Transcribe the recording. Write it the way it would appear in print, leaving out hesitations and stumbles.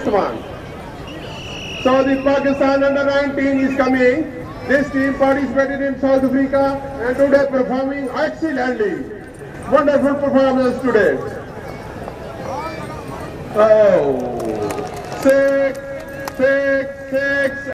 one. So the Pakistan under-19 is coming. This team participated in South Africa and today performing excellently. Wonderful performance today. Oh, 6, 6, 6.